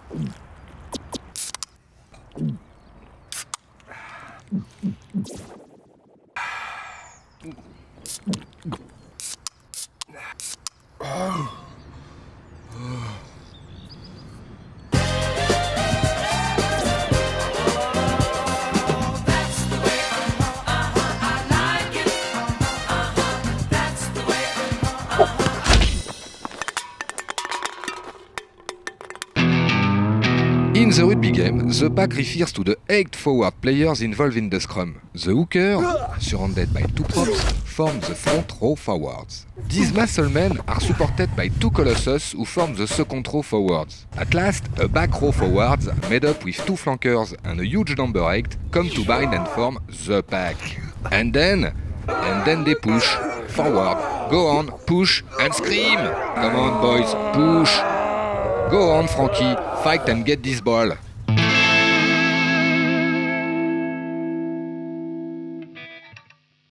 In the rugby game, the pack refers to the 8 forward players involved in the scrum. The hooker, surrounded by 2 props, form the front row forwards. These muscle men are supported by 2 colossus who form the second row forwards. At last, a back row forwards, made up with 2 flankers and a huge number 8, come to bind and form the pack. And then they push, forward, go on, push and scream! Come on boys, push! Go on, Frankie, fight and get this ball.